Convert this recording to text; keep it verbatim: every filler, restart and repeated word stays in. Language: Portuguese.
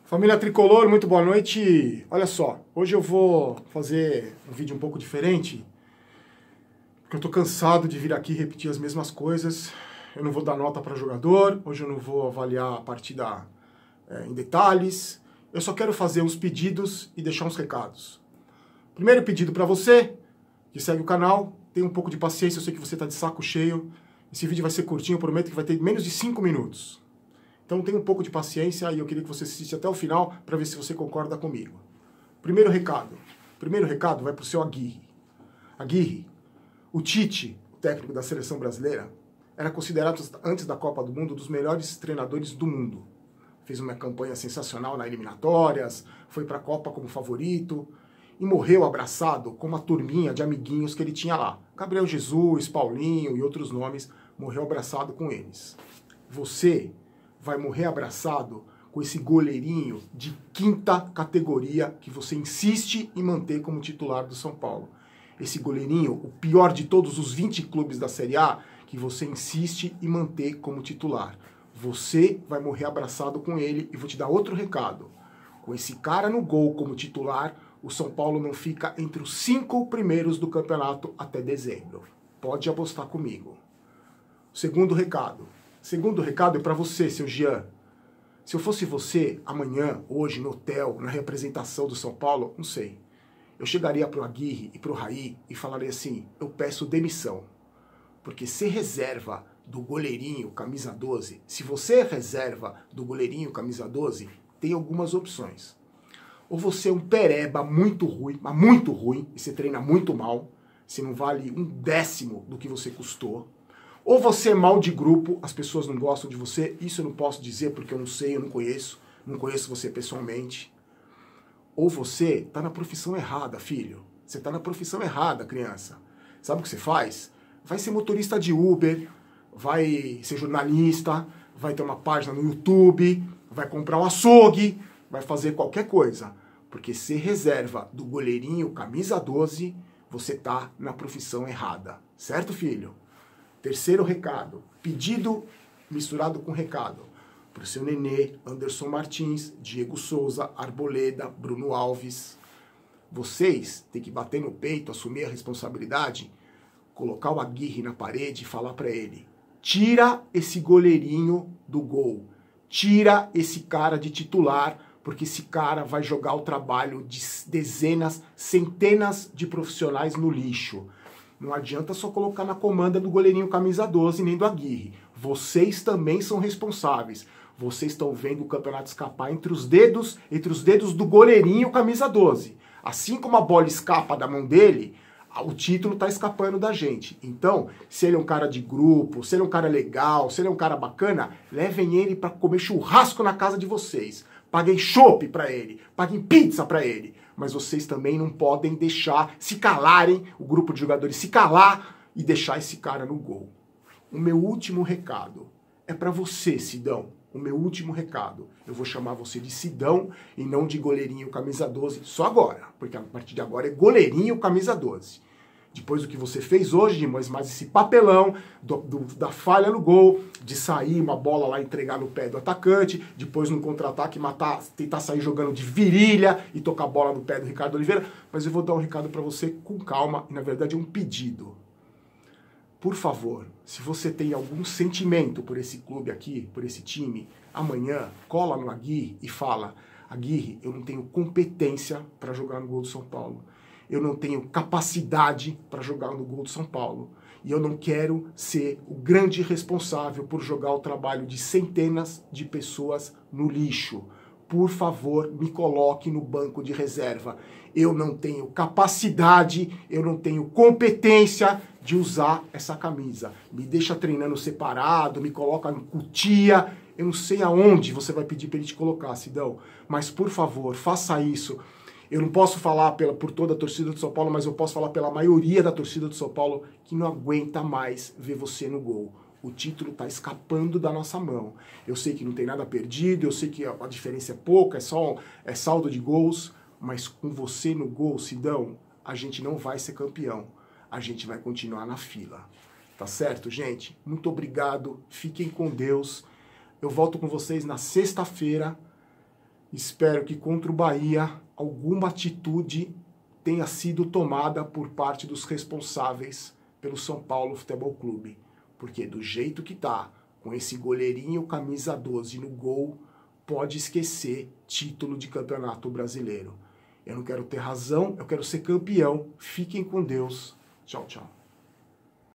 Família Tricolor, muito boa noite. Olha só, hoje eu vou fazer um vídeo um pouco diferente, porque eu tô cansado de vir aqui repetir as mesmas coisas. Eu não vou dar nota para jogador, hoje eu não vou avaliar a partida é, em detalhes. Eu só quero fazer uns pedidos e deixar uns recados. Primeiro pedido para você, que segue o canal, tenha um pouco de paciência, eu sei que você tá de saco cheio. Esse vídeo vai ser curtinho, eu prometo que vai ter menos de cinco minutos. Então tenha um pouco de paciência e eu queria que você assistisse até o final para ver se você concorda comigo. Primeiro recado. Primeiro recado vai para o seu Aguirre. Aguirre, o Tite, o técnico da seleção brasileira, era considerado, antes da Copa do Mundo, um dos melhores treinadores do mundo. Fez uma campanha sensacional nas eliminatórias, foi para a Copa como favorito e morreu abraçado com uma turminha de amiguinhos que ele tinha lá. Gabriel Jesus, Paulinho e outros nomes, morreu abraçado com eles. Você vai morrer abraçado com esse goleirinho de quinta categoria que você insiste em manter como titular do São Paulo. Esse goleirinho, o pior de todos os vinte clubes da Série A, que você insiste em manter como titular. Você vai morrer abraçado com ele e vou te dar outro recado. Com esse cara no gol como titular, o São Paulo não fica entre os cinco primeiros do campeonato até dezembro. Pode apostar comigo. Segundo recado. Segundo recado é para você, seu Jean. Se eu fosse você, amanhã, hoje, no hotel, na representação do São Paulo, não sei. Eu chegaria pro Aguirre e pro Raí e falaria assim, eu peço demissão. Porque ser reserva do goleirinho camisa doze, se você é reserva do goleirinho camisa doze, tem algumas opções. Ou você é um pereba muito ruim, mas muito ruim, e você treina muito mal, você não vale um décimo do que você custou. Ou você é mal de grupo, as pessoas não gostam de você, isso eu não posso dizer porque eu não sei, eu não conheço, não conheço você pessoalmente. Ou você tá na profissão errada, filho. Você tá na profissão errada, criança. Sabe o que você faz? Vai ser motorista de Uber, vai ser jornalista, vai ter uma página no YouTube, vai comprar um açougue, vai fazer qualquer coisa. Porque ser reserva do goleirinho camisa doze, você tá na profissão errada. Certo, filho? Terceiro recado, pedido misturado com recado. Para o seu Nenê, Anderson Martins, Diego Souza, Arboleda, Bruno Alves. Vocês têm que bater no peito, assumir a responsabilidade, colocar o Aguirre na parede e falar para ele, tira esse goleirinho do gol, tira esse cara de titular, porque esse cara vai jogar o trabalho de dezenas, centenas de profissionais no lixo. Não adianta só colocar na comanda do goleirinho camisa doze nem do Aguirre. Vocês também são responsáveis. Vocês estão vendo o campeonato escapar entre os dedos, entre os dedos do goleirinho camisa doze. Assim como a bola escapa da mão dele, o título está escapando da gente. Então, se ele é um cara de grupo, se ele é um cara legal, se ele é um cara bacana, levem ele para comer churrasco na casa de vocês. Paguem chopp para ele, paguem pizza para ele. Mas vocês também não podem deixar se calarem, o grupo de jogadores se calar e deixar esse cara no gol. O meu último recado é para você, Sidão. O meu último recado. Eu vou chamar você de Sidão e não de goleirinho camisa doze só agora. Porque a partir de agora é goleirinho camisa doze. Depois do que você fez hoje, mas mais esse papelão do, do, da falha no gol, de sair uma bola lá e entregar no pé do atacante, depois no contra-ataque matar, tentar sair jogando de virilha e tocar a bola no pé do Ricardo Oliveira. Mas eu vou dar um recado para você com calma e na verdade é um pedido. Por favor, se você tem algum sentimento por esse clube aqui, por esse time, amanhã cola no Aguirre e fala, Aguirre, eu não tenho competência para jogar no gol do São Paulo. Eu não tenho capacidade para jogar no gol do São Paulo. E eu não quero ser o grande responsável por jogar o trabalho de centenas de pessoas no lixo. Por favor, me coloque no banco de reserva. Eu não tenho capacidade, eu não tenho competência de usar essa camisa. Me deixa treinando separado, me coloca em cutia. Eu não sei aonde você vai pedir para ele te colocar, Sidão. Mas, por favor, faça isso. Eu não posso falar pela, por toda a torcida do São Paulo, mas eu posso falar pela maioria da torcida do São Paulo que não aguenta mais ver você no gol. O título está escapando da nossa mão. Eu sei que não tem nada perdido, eu sei que a diferença é pouca, é só é saldo de gols, mas com você no gol, Sidão, a gente não vai ser campeão. A gente vai continuar na fila. Tá certo, gente? Muito obrigado, fiquem com Deus. Eu volto com vocês na sexta-feira. Espero que contra o Bahia alguma atitude tenha sido tomada por parte dos responsáveis pelo São Paulo Futebol Clube. Porque do jeito que tá, com esse goleirinho camisa doze no gol, pode esquecer título de campeonato brasileiro. Eu não quero ter razão, eu quero ser campeão. Fiquem com Deus. Tchau, tchau.